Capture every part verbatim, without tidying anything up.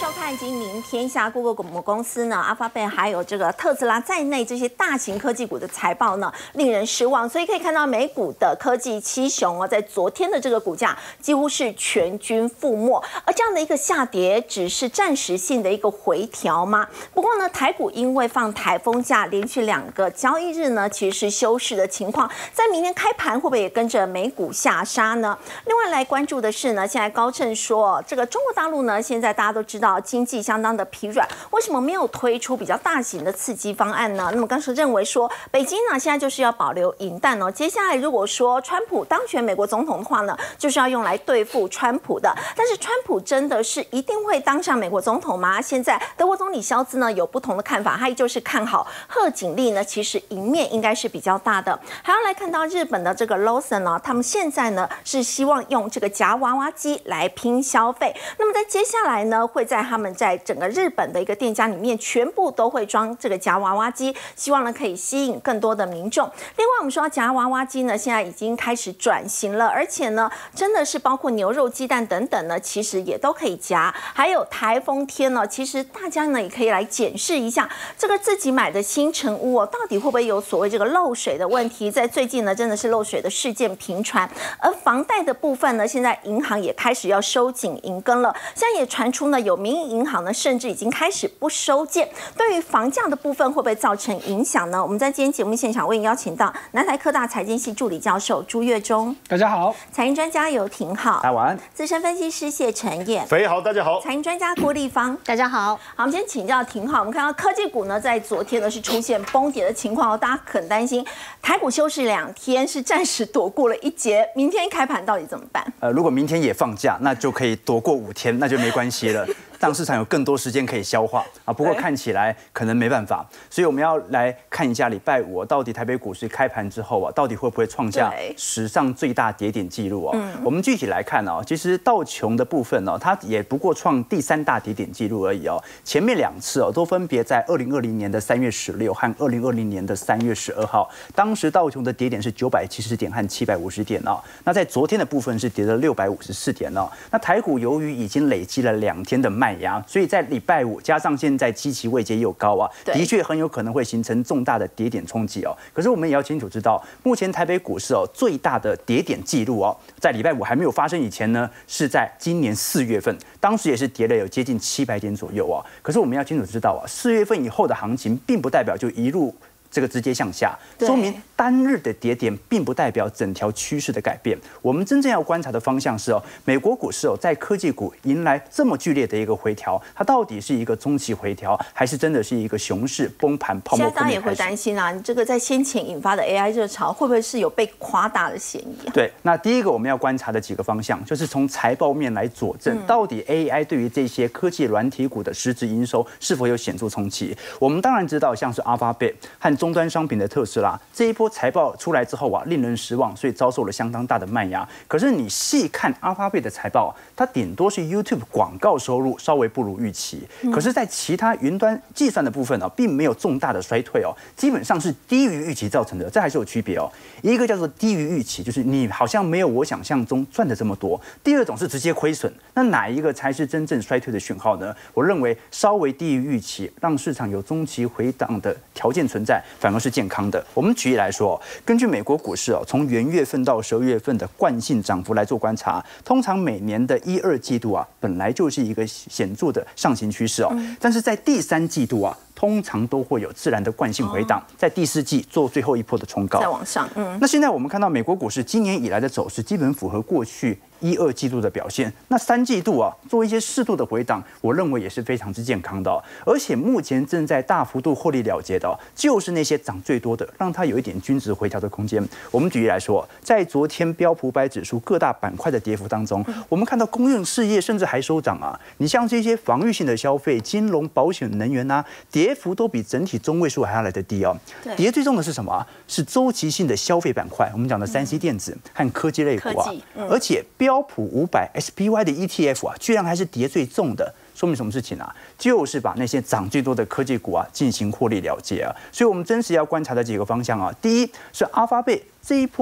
看经营天下，Google母公司呢，阿发贝还有这个特斯拉在内这些大型科技股的财报呢，令人失望。所以可以看到美股的科技七雄哦，在昨天的这个股价几乎是全军覆没。而这样的一个下跌，只是暂时性的一个回调吗？不过呢，台股因为放台风假，连续两个交易日呢，其实是休市的情况。在明天开盘会不会也跟着美股下杀呢？另外来关注的是呢，现在高盛说，这个中国大陆呢，现在大家都知道。经济相当的疲软，为什么没有推出比较大型的刺激方案呢？那么当时认为说，北京呢现在就是要保留银弹哦。接下来如果说川普当选美国总统的话呢，就是要用来对付川普的。但是川普真的是一定会当上美国总统吗？现在德国总理肖兹呢有不同的看法，他依旧是看好贺锦丽呢，其实赢面应该是比较大的。还要来看到日本的这个 Lawson 呢，他们现在呢是希望用这个夹娃娃机来拼消费。那么在接下来呢，会在他们在整个日本的一个店家里面，全部都会装这个夹娃娃机，希望呢可以吸引更多的民众。另外，我们说夹娃娃机呢，现在已经开始转型了，而且呢，真的是包括牛肉、鸡蛋等等呢，其实也都可以夹。还有台风天呢，其实大家呢也可以来检视一下这个自己买的新成屋哦，到底会不会有所谓这个漏水的问题？在最近呢，真的是漏水的事件频传。而房贷的部分呢，现在银行也开始要收紧银根了，现在也传出呢有民营银行呢，甚至已经开始不收件。对于房价的部分，会不会造成影响呢？我们在今天节目现场为您邀请到南台科大财经系助理教授朱岳忠， 大家好； 财经专家游廷浩， 大家晚安； 资深分析师谢承彦， 肥好，大家好； 财经专家郭立芳， 大家好。 好，我们先请教廷浩，我们看到科技股呢，在昨天呢是出现崩跌的情况哦，大家很担心台股休市两天，是暂时躲过了一劫，明天一开盘到底怎么办？ 呃，如果明天也放假，那就可以躲过五天，那就没关系了。让市场有更多时间可以消化啊，不过看起来可能没办法，所以我们要来看一下礼拜五、啊、到底台北股市开盘之后啊，到底会不会创下史上最大跌点记录哦、嗯？我们具体来看哦，其实道琼的部分哦，它也不过创第三大跌点记录而已哦。前面两次哦，都分别在二零二零年的三月十六和二零二零年的三月十二号，当时道琼的跌点是九百七十点和七百五十点哦。那在昨天的部分是跌了六百五十四点哦。那台股由于已经累积了两天的卖压，所以在礼拜五加上现在基期位阶又高啊，的确很有可能会形成重大的跌点冲击哦。可是我们也要清楚知道，目前台北股市哦最大的跌点记录哦，在礼拜五还没有发生以前呢，是在今年四月份，当时也是跌了有接近七百点左右哦。可是我们要清楚知道啊，四月份以后的行情并不代表就一路这个直接向下，说明单日的跌点并不代表整条趋势的改变。我们真正要观察的方向是哦，美国股市哦，在科技股迎来这么剧烈的一个回调，它到底是一个中期回调，还是真的是一个熊市崩盘泡沫？ 现在大家也会担心啊，你这个在先前引发的 A I 热潮，会不会是有被夸大的嫌疑、啊？ 对，那第一个我们要观察的几个方向，就是从财报面来佐证，嗯、到底 A I 对于这些科技软体股的实质营收是否有显著冲击？我们当然知道，像是 Alphabet 和终端商品的特斯拉这一波财报出来之后啊，令人失望，所以遭受了相当大的卖压。可是你细看阿发贝的财报，它顶多是 YouTube 广告收入稍微不如预期，嗯、可是，在其他云端计算的部分哦，并没有重大的衰退哦，基本上是低于预期造成的，这还是有区别哦。一个叫做低于预期，就是你好像没有我想象中赚的这么多；第二种是直接亏损。那哪一个才是真正衰退的讯号呢？我认为稍微低于预期，让市场有中期回档的条件存在，反而是健康的。我们举例来说，根据美国股市哦，从元月份到十二月份的惯性涨幅来做观察，通常每年的一二季度啊，本来就是一个显著的上行趋势哦，嗯、但是在第三季度啊，通常都会有自然的惯性回档，在第四季做最后一波的冲高， 再往上。嗯， 那现在我们看到美国股市今年以来的走势，基本符合过去一二季度的表现。那三季度啊，做一些适度的回档，我认为也是非常之健康的、哦。而且目前正在大幅度获利了结的、哦，就是那些涨最多的，让它有一点均值回调的空间。我们举例来说，在昨天标普五百指数各大板块的跌幅当中，我们看到公用事业甚至还收涨啊。你像这些防御性的消费、金融、保险、能源啊，跌幅都比整体中位数还要来得低哦。跌最重的是什么、啊？是周期性的消费板块，我们讲的三 C 电子和科技类股啊。嗯、而且标普五百 S P Y 的 E T F 啊，居然还是跌最重的。说明什么事情啊？就是把那些涨最多的科技股啊进行获利了结啊。所以我们真实要观察的几个方向啊，第一是阿发贝这一波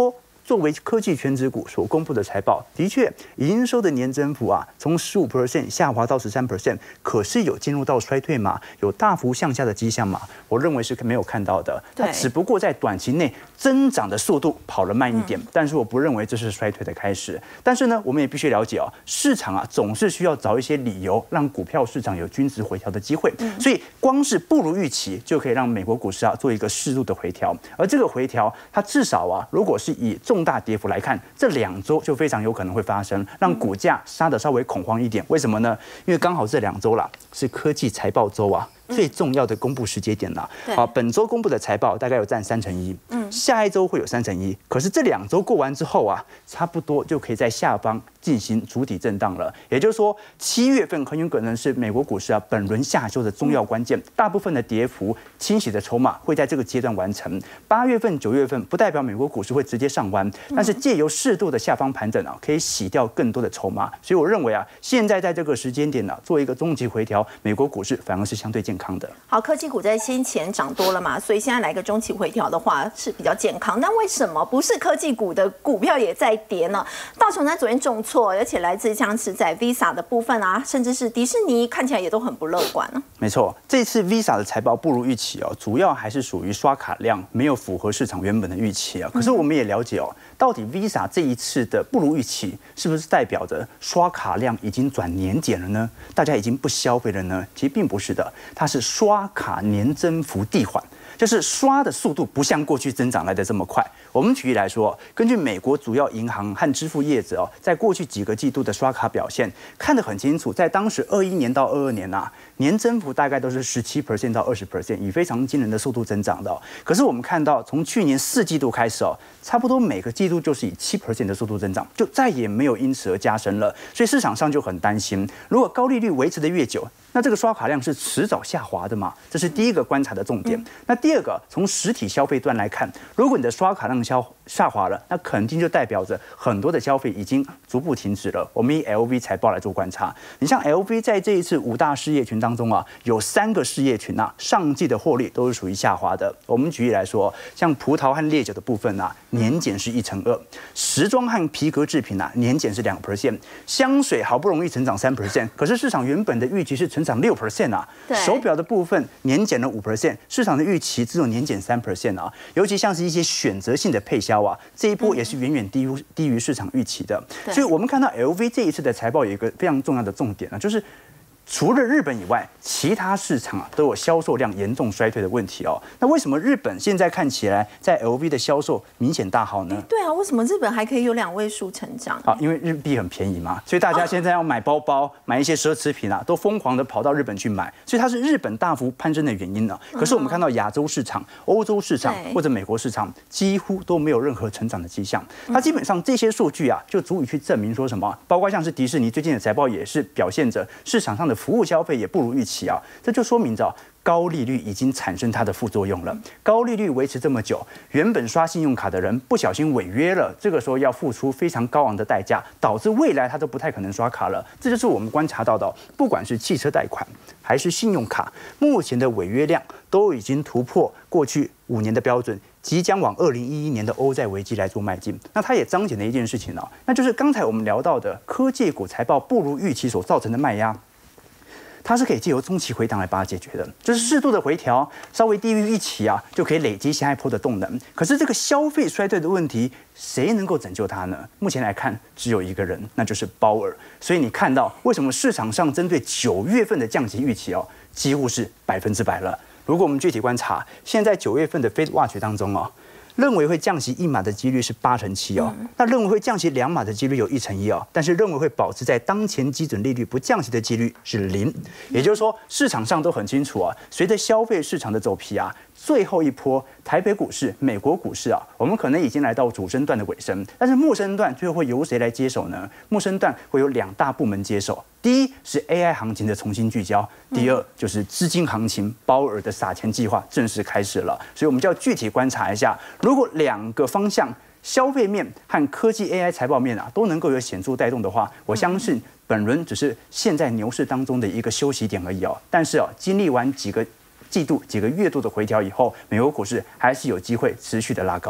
作为科技全指股所公布的财报，的确营收的年增幅啊，从十五 percent 下滑到十三 percent， 可是有进入到衰退吗？有大幅向下的迹象吗？我认为是没有看到的。它只不过在短期内增长的速度跑得慢一点，嗯、但是我不认为这是衰退的开始。但是呢，我们也必须了解哦，市场啊总是需要找一些理由，让股票市场有均值回调的机会。嗯、所以光是不如预期，就可以让美国股市啊做一个适度的回调。而这个回调，它至少啊，如果是以重大跌幅来看，这两周就非常有可能会发生，让股价杀得稍微恐慌一点。为什么呢？因为刚好这两周啦是科技财报周啊。最重要的公布时间点啦，好，本周公布的财报大概有占三成一，嗯，下一周会有三成一，可是这两周过完之后啊，差不多就可以在下方进行主体震荡了。也就是说，七月份很有可能是美国股市啊本轮下修的重要关键，大部分的跌幅、清洗的筹码会在这个阶段完成。八月份、九月份不代表美国股市会直接上弯，但是借由适度的下方盘整啊，可以洗掉更多的筹码。所以我认为啊，现在在这个时间点呢、啊，做一个中期回调，美国股市反而是相对健康。 好，科技股在先前涨多了嘛，所以现在来个中期回调的话是比较健康。但为什么不是科技股的股票也在跌呢？道琼在昨天重挫，而且来自像是在 Visa 的部分啊，甚至是迪士尼，看起来也都很不乐观呢。 没错，这次 Visa 的财报不如预期哦，主要还是属于刷卡量没有符合市场原本的预期啊。可是我们也了解哦，到底 Visa 这一次的不如预期，是不是代表着刷卡量已经转年减了呢？大家已经不消费了呢？其实并不是的，它是刷卡年增幅递缓，就是刷的速度不像过去增长来的这么快。我们举例来说，根据美国主要银行和支付业者哦，在过去几个季度的刷卡表现看得很清楚，在当时二一年到二二年啊，年增幅大概都是十七 percent 到二十 percent， 以非常惊人的速度增长的、哦。可是我们看到，从去年四季度开始哦，差不多每个季度就是以七 percent 的速度增长，就再也没有因此而加深了。所以市场上就很担心，如果高利率维持的越久，那这个刷卡量是迟早下滑的嘛？这是第一个观察的重点。那第二个，从实体消费端来看，如果你的刷卡量消下滑了，那肯定就代表着很多的消费已经逐步停止了。我们以 L V 财报来做观察，你像 L V 在这一次五大事业群当中啊，有三个事业群啊，上季的获利都是属于下滑的。我们举例来说，像葡萄和烈酒的部分啊，年减是一成二；时装和皮革制品啊，年减是两 percent；香水好不容易成长三 percent， 可是市场原本的预期是成长六 percent 啊。手表的部分年减了五 percent， 市场的预期只有年减三 percent 啊。尤其像是一些选择性的配销啊，这一波也是远远低于低于市场预期的。所以我们看到 L V 这一次的财报有一个非常重要的重点啊，就是除了日本以外，其他市场啊都有销售量严重衰退的问题哦。那为什么日本现在看起来在 L V 的销售明显大好呢？ 对啊，为什么日本还可以有两位数成长？ 啊，因为日币很便宜嘛，所以大家现在要买包包、买一些奢侈品啊，都疯狂的跑到日本去买，所以它是日本大幅攀升的原因呢。可是我们看到亚洲市场、欧洲市场或者美国市场几乎都没有任何成长的迹象。它基本上这些数据啊，就足以去证明说什么？包括像是迪士尼最近的财报也是表现着市场上的服务消费也不如预期啊，这就说明着高利率已经产生它的副作用了。高利率维持这么久，原本刷信用卡的人不小心违约了，这个时候要付出非常高昂的代价，导致未来他都不太可能刷卡了。这就是我们观察到的，不管是汽车贷款还是信用卡，目前的违约量都已经突破过去五年的标准，即将往二零一一年的欧债危机来做迈进。那它也彰显了一件事情啊，那就是刚才我们聊到的科技股财报不如预期所造成的卖压。它是可以借由中期回档来把它解决的，就是适度的回调，稍微低于预期啊，就可以累积下一波的动能。可是这个消费衰退的问题，谁能够拯救它呢？目前来看，只有一个人，那就是鲍尔。所以你看到为什么市场上针对九月份的降息预期哦，几乎是百分之百了。如果我们具体观察，现在九月份的 Fed Watch 当中哦，认为会降息一码的几率是八成七哦，那认为会降息两码的几率有一成一哦，但是认为会保持在当前基准利率不降息的几率是零。也就是说，市场上都很清楚啊，随着消费市场的走皮啊，最后一波台北股市、美国股市啊，我们可能已经来到主升段的尾声，但是末升段最后会由谁来接手呢？末升段会有两大部门接手。第一是 A I 行情的重新聚焦，第二就是资金行情，鲍尔的撒钱计划正式开始了。所以我们就要具体观察一下，如果两个方向，消费面和科技 A I 财报面啊，都能够有显著带动的话，我相信本轮只是现在牛市当中的一个休息点而已哦。但是哦，经历完几个季度、几个月度的回调以后，美国股市还是有机会持续的拉高。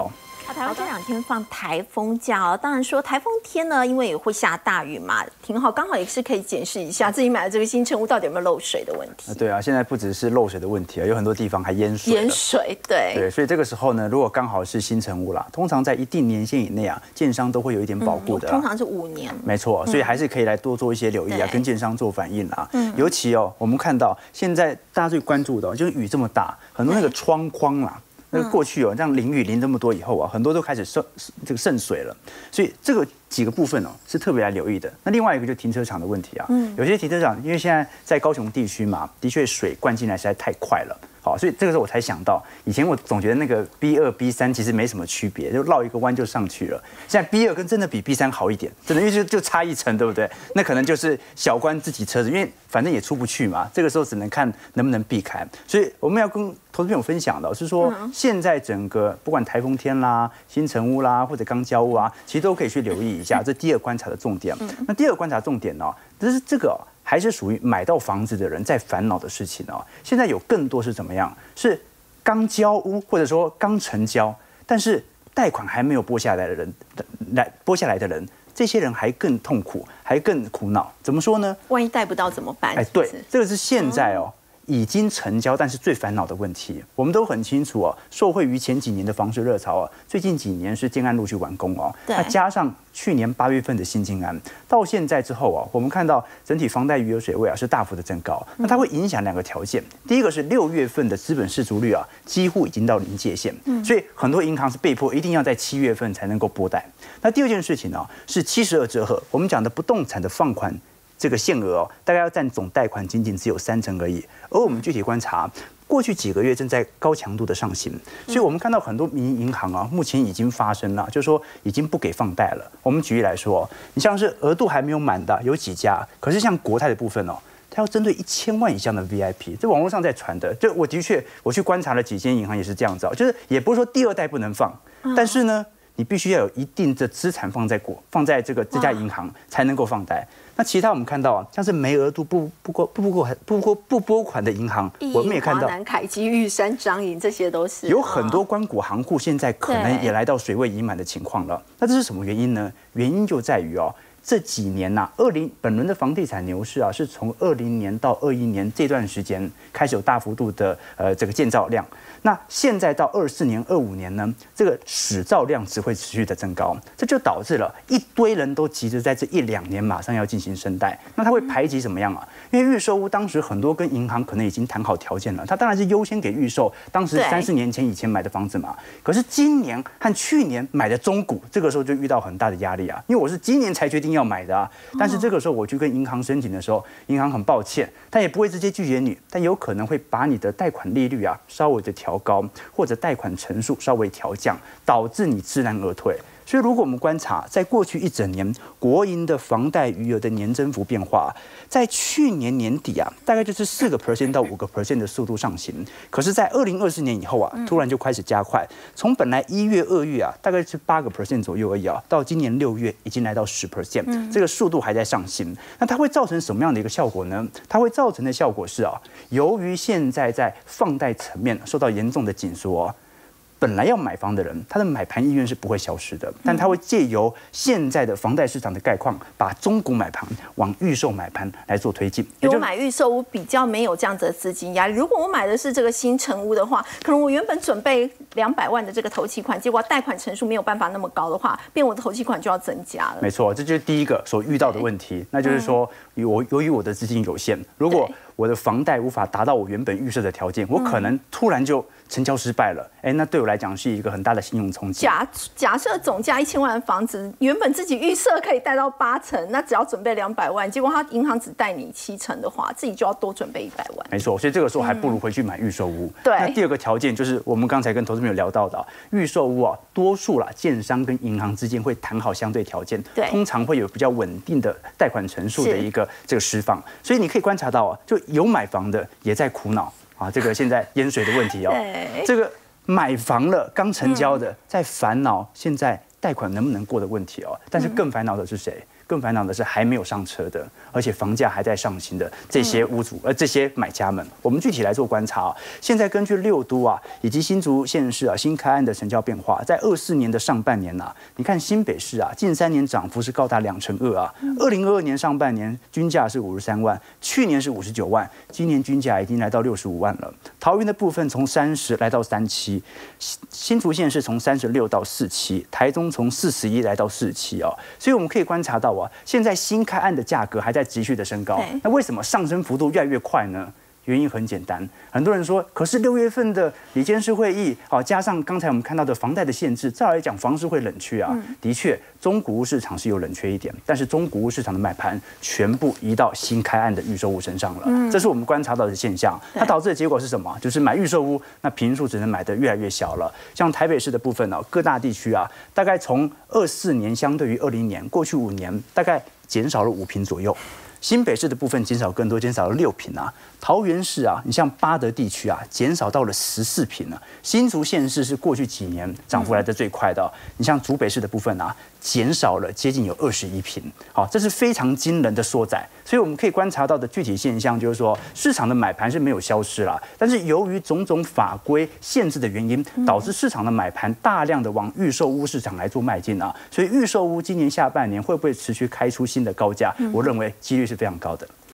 台湾这两天放台风假哦，当然说台风天呢，因为也会下大雨嘛，挺好，刚好也是可以检视一下自己买的这个新成屋到底有没有漏水的问题。 对啊，现在不只是漏水的问题啊，有很多地方还淹水。 淹水，对对，所以这个时候呢，如果刚好是新成屋啦，通常在一定年限以内啊，建商都会有一点保护的、嗯， 通常是五年。 没错，所以还是可以来多做一些留意啊，嗯、跟建商做反应啊。嗯、尤其哦，我们看到现在大家最关注的、哦、就是雨这么大，很多那个窗框啦。那过去哦，这样淋雨淋这么多以后啊，很多都开始渗这个渗水了，所以这个几个部分哦是特别来留意的。那另外一个就是停车场的问题啊，嗯，有些停车场因为现在在高雄地区嘛，的确水灌进来实在太快了，好，所以这个时候我才想到，以前我总觉得那个 B 二 B 三其实没什么区别，就绕一个弯就上去了。现在 B 二跟真的比 B 三好一点，真的，因为就就差一层，对不对？那可能就是小关自己车子，因为反正也出不去嘛，这个时候只能看能不能避开。所以我们要跟投资朋友分享的是说，现在整个不管台风天啦、新成屋啦或者刚交屋啊，其实都可以去留意一下，这第二观察的重点。那第二观察重点呢、哦，就是这个、哦、还是属于买到房子的人在烦恼的事情哦。现在有更多是怎么样？是刚交屋或者说刚成交，但是贷款还没有拨下来的人，来拨下来的人。这些人还更痛苦，还更苦恼。怎么说呢？ 万一贷不到怎么办？ 哎，对，这个是现在哦。已经成交，但是最烦恼的问题，我们都很清楚哦。受惠于前几年的房市热潮啊，最近几年是建案陆续完工哦。那加上去年八月份的新建案，到现在之后啊，我们看到整体房贷余额水位啊是大幅的增高。那它会影响两个条件，第一个是六月份的资本适足率啊，几乎已经到临界线，所以很多银行是被迫一定要在七月份才能够拨贷。那第二件事情呢、啊，是七十二折合，我们讲的不动产的放款。这个限额哦，大概要占总贷款仅仅只有三成而已。而我们具体观察，过去几个月正在高强度的上行，所以我们看到很多民营银行啊，目前已经发生了，就是说已经不给放贷了。我们举例来说，你像是额度还没有满的有几家，可是像国泰的部分哦，它要针对一千万以上的 V I P， 这网络上在传的，就我的确我去观察了几间银行也是这样子，就是也不是说第二代不能放，但是呢，你必须要有一定的资产放在国放在这个这家银行才能够放贷。那其他我们看到啊，像是没额度不不拨不拨不拨不拨款的银行，我们也看到， 华南、凯基、玉山、彰银这些都是有很多官股行库，现在可能也来到水位已满的情况了。那这是什么原因呢？原因就在于哦，这几年呐、啊，二零本轮的房地产牛市啊，是从二零年到二一年这段时间开始有大幅度的呃这个建造量。那现在到二四年、二五年呢，这个使造量只会持续的增高，这就导致了一堆人都急着在这一两年马上要进行申贷。那他会排挤什么样啊？因为预售屋当时很多跟银行可能已经谈好条件了，他当然是优先给预售，当时三四年前以前买的房子嘛。可是今年和去年买的中古，这个时候就遇到很大的压力啊，因为我是今年才决定要买的啊。但是这个时候我去跟银行申请的时候，银行很抱歉，他也不会直接拒绝你，但有可能会把你的贷款利率啊稍微的调高，或者贷款成数稍微调降，导致你知难而退。所以，如果我们观察在过去一整年国营的房贷余额的年增幅变化，在去年年底啊，大概就是四个 percent 到五个 percent 的速度上行。可是，在二零二四年以后啊，突然就开始加快，从本来一月、二月啊，大概是八个 percent 左右而已啊，到今年六月已经来到十 percent， 这个速度还在上行。那它会造成什么样的一个效果呢？它会造成的效果是啊，由于现在在放贷层面受到严重的紧缩。本来要买房的人，他的买盘意愿是不会消失的，但他会借由现在的房贷市场的概况，把中古买盘往预售买盘来做推进。 我买预售屋比较没有这样子的资金压力。如果我买的是这个新成屋的话，可能我原本准备两百万的这个头期款，结果贷款成数没有办法那么高的话，变我的头期款就要增加了。 没错，这就是第一个所遇到的问题，那就是说，我由于我的资金有限，如果我的房贷无法达到我原本预设的条件，我可能突然就成交失败了。哎，那对我来讲是一个很大的信用冲击。 假假设总价一千万的房子，原本自己预设可以贷到八成，那只要准备两百万，结果他银行只贷你七成的话，自己就要多准备一百万。 没错，所以这个时候还不如回去买预售屋。 对、 嗯。那第二个条件就是我们刚才跟投资朋友聊到的，预售屋啊，多数啦，建商跟银行之间会谈好相对条件，对，通常会有比较稳定的贷款成数的一个这个释放。所以你可以观察到啊，就有买房的也在苦恼啊，这个现在淹水的问题哦，这个买房了刚成交的在烦恼现在贷款能不能过的问题哦，但是更烦恼的是谁？ 更烦恼的是还没有上车的，而且房价还在上行的这些屋主，呃，这些买家们。我们具体来做观察啊，现在根据六都啊以及新竹县市啊新开案的成交变化，在二四年的上半年啊，你看新北市啊近三年涨幅是高达两成二啊。二零二二年上半年均价是五十三万，去年是五十九万，今年均价已经来到六十五万了。桃园的部分从三十来到三七，新竹县是从三十六到四七，台中从四十一来到四七哦。所以我们可以观察到啊，现在新开案的价格还在持续的升高。那为什么上升幅度越来越快呢？原因很简单，很多人说，可是六月份的理监事会议，好加上刚才我们看到的房贷的限制，照来讲房市会冷却啊。嗯、的确，中古屋市场是有冷却一点，但是中古屋市场的买盘全部移到新开案的预售屋身上了，嗯、这是我们观察到的现象。它导致的结果是什么？就是买预售屋，那坪数只能买得越来越小了。像台北市的部分呢，各大地区啊，大概从二四年相对于二零年，过去五年大概减少了五坪左右。新北市的部分减少更多，减少了六坪啊。桃园市啊，你像八德地区啊，减少到了十四坪啊。新竹县市是过去几年涨幅来的最快的、哦。你像竹北市的部分啊，减少了接近有二十一坪。好，这是非常惊人的缩窄。所以我们可以观察到的具体现象就是说，市场的买盘是没有消失啦，但是由于种种法规限制的原因，导致市场的买盘大量的往预售屋市场来做迈进啊。所以预售屋今年下半年会不会持续开出新的高价？我认为几率是非常高的。